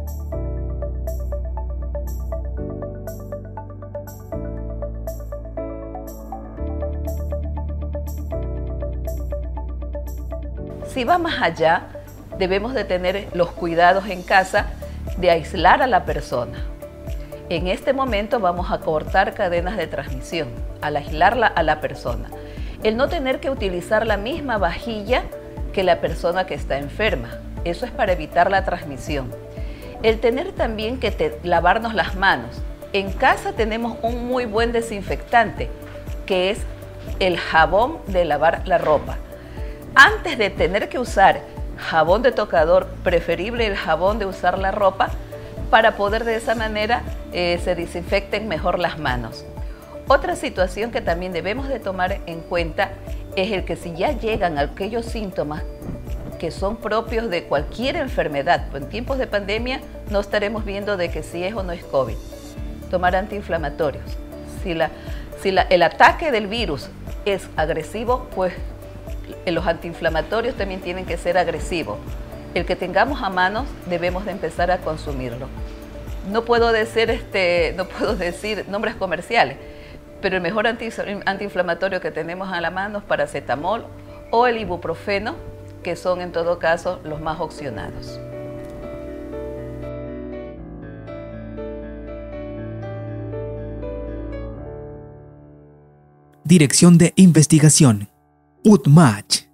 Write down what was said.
Si va más allá, debemos de tener los cuidados en casa de aislar a la persona. En este momento vamos a cortar cadenas de transmisión, al aislarla a la persona. El no tener que utilizar la misma vajilla que la persona que está enferma. Eso es para evitar la transmisión. El tener también que lavarnos las manos. En casa tenemos un muy buen desinfectante, que es el jabón de lavar la ropa. Antes de tener que usar jabón de tocador, preferible el jabón de usar la ropa para poder de esa manera se desinfecten mejor las manos. Otra situación que también debemos de tomar en cuenta es el que si ya llegan aquellos síntomas que son propios de cualquier enfermedad, pues en tiempos de pandemia no estaremos viendo de que si es o no es COVID. Tomar antiinflamatorios. Si el ataque del virus es agresivo, pues los antiinflamatorios también tienen que ser agresivos. El que tengamos a mano debemos de empezar a consumirlo. No puedo decir nombres comerciales, pero el mejor antiinflamatorio que tenemos a la mano es paracetamol o el ibuprofeno, que son en todo caso los más opcionados. Dirección de Investigación, UTMACH.